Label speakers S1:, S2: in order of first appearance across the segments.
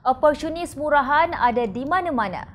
S1: Oportunis murahan ada di mana-mana.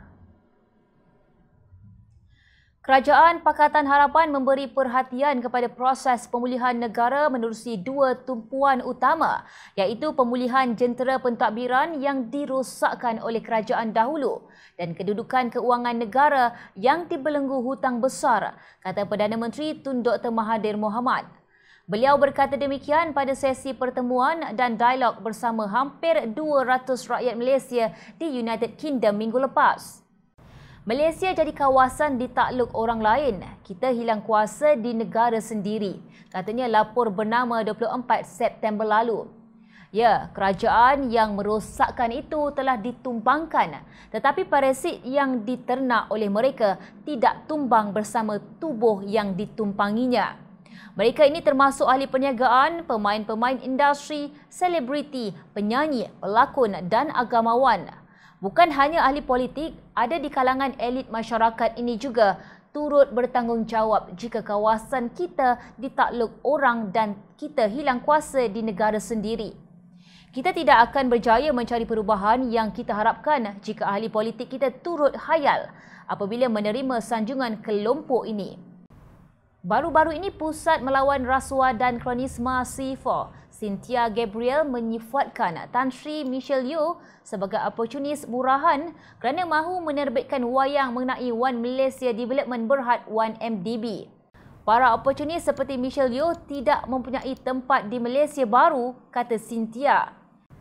S1: Kerajaan Pakatan Harapan memberi perhatian kepada proses pemulihan negara menerusi dua tumpuan utama, iaitu pemulihan jentera pentadbiran yang dirosakkan oleh kerajaan dahulu dan kedudukan keuangan negara yang dibelenggu hutang besar, kata Perdana Menteri Tun Dr. Mahathir Mohamad. Beliau berkata demikian pada sesi pertemuan dan dialog bersama hampir 200 rakyat Malaysia di United Kingdom minggu lepas. Malaysia jadi kawasan ditakluk orang lain. Kita hilang kuasa di negara sendiri, katanya lapor bernama 24 September lalu. Ya, kerajaan yang merosakkan itu telah ditumbangkan, tetapi parasit yang diternak oleh mereka tidak tumbang bersama tubuh yang ditumpanginya. Mereka ini termasuk ahli perniagaan, pemain-pemain industri, selebriti, penyanyi, pelakon dan agamawan. Bukan hanya ahli politik, ada di kalangan elit masyarakat ini juga turut bertanggungjawab jika kawasan kita ditakluk orang dan kita hilang kuasa di negara sendiri. Kita tidak akan berjaya mencari perubahan yang kita harapkan jika ahli politik kita turut hayal apabila menerima sanjungan kelompok ini. Baru-baru ini Pusat Melawan Rasuah dan Kronisma C4, Cynthia Gabriel menyifatkan Tan Sri Michelle Yeoh sebagai oportunis murahan kerana mahu menerbitkan wayang mengenai One Malaysia Development Berhad 1MDB. Para oportunis seperti Michelle Yeoh tidak mempunyai tempat di Malaysia baru, kata Cynthia.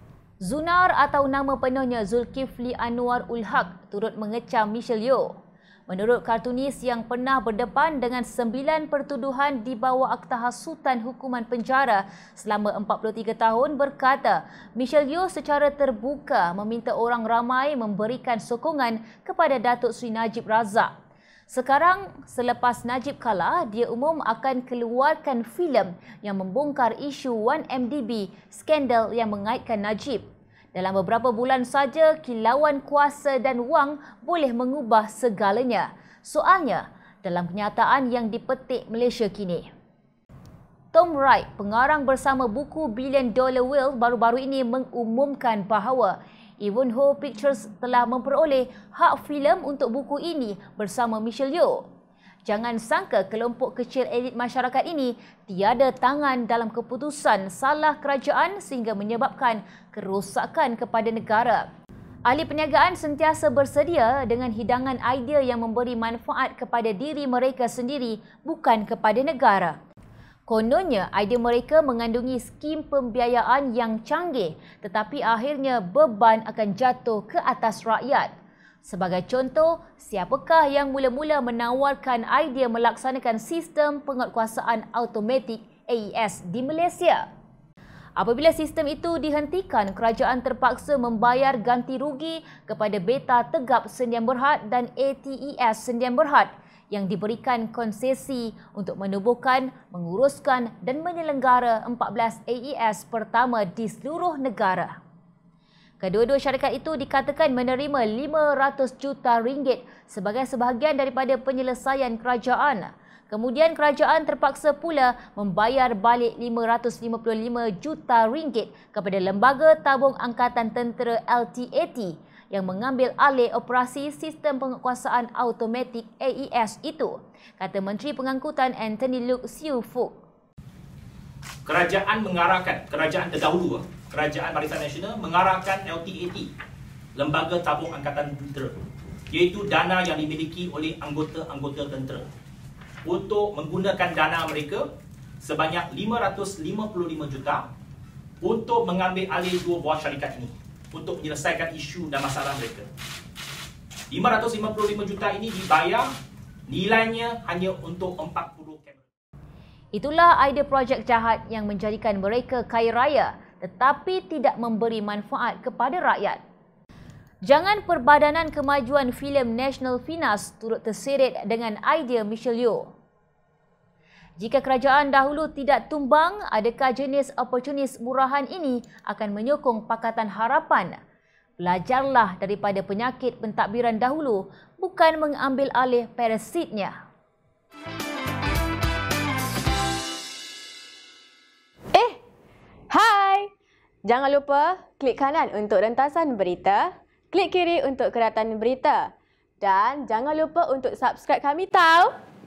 S1: Zunar atau nama penuhnya Zulkifli Anwar ul Haq turut mengecam Michelle Yeoh. Menurut kartunis yang pernah berdepan dengan 9 pertuduhan di bawah Akta Hasutan Hukuman Penjara selama 43 tahun berkata, Michelle Yeoh secara terbuka meminta orang ramai memberikan sokongan kepada Datuk Seri Najib Razak. Sekarang, selepas Najib kalah, dia umum akan keluarkan filem yang membongkar isu 1MDB, skandal yang mengaitkan Najib. Dalam beberapa bulan saja, kilauan kuasa dan wang boleh mengubah segalanya. Soalnya, dalam kenyataan yang dipetik Malaysia kini. Tom Wright, pengarang bersama buku Billion Dollar Whale baru-baru ini mengumumkan bahawa Ivanhoe Pictures telah memperoleh hak filem untuk buku ini bersama Michelle Yeoh. Jangan sangka kelompok kecil elit masyarakat ini tiada tangan dalam keputusan salah kerajaan sehingga menyebabkan kerosakan kepada negara. Ahli perniagaan sentiasa bersedia dengan hidangan idea yang memberi manfaat kepada diri mereka sendiri, bukan kepada negara. Kononnya, idea mereka mengandungi skim pembiayaan yang canggih, tetapi akhirnya beban akan jatuh ke atas rakyat. Sebagai contoh, siapakah yang mula-mula menawarkan idea melaksanakan sistem penguatkuasaan automatik AES di Malaysia? Apabila sistem itu dihentikan, kerajaan terpaksa membayar ganti rugi kepada Beta Tegap Sendian Berhad dan ATES Sendian Berhad yang diberikan konsesi untuk menubuhkan, menguruskan dan menyelenggara 14 AES pertama di seluruh negara. Kedua-dua syarikat itu dikatakan menerima 500 juta ringgit sebagai sebahagian daripada penyelesaian kerajaan. Kemudian kerajaan terpaksa pula membayar balik 555 juta ringgit kepada Lembaga Tabung Angkatan Tentera LTAT yang mengambil alih operasi sistem penguatkuasaan automatik AES itu, kata Menteri Pengangkutan Anthony Loke Siu Fook.
S2: Kerajaan terdahulu, Kerajaan Barisan Nasional mengarahkan LTAT, Lembaga Tabung Angkatan Tentera, iaitu dana yang dimiliki oleh anggota-anggota tentera, untuk menggunakan dana mereka sebanyak 555 juta untuk mengambil alih dua buah syarikat ini untuk menyelesaikan isu dan masalah mereka. 555 juta ini dibayar, nilainya hanya untuk 40 kamera.
S1: Itulah idea projek jahat yang menjadikan mereka kaya raya tetapi tidak memberi manfaat kepada rakyat. Jangan Perbadanan Kemajuan Filem National Finas turut terseret dengan idea Michelle Yeoh. Jika kerajaan dahulu tidak tumbang, adakah jenis oportunis murahan ini akan menyokong Pakatan Harapan? Belajarlah daripada penyakit pentadbiran dahulu, bukan mengambil alih parasitnya.
S3: Jangan lupa klik kanan untuk rentasan berita, klik kiri untuk keratan berita. Dan jangan lupa untuk subscribe kami tahu.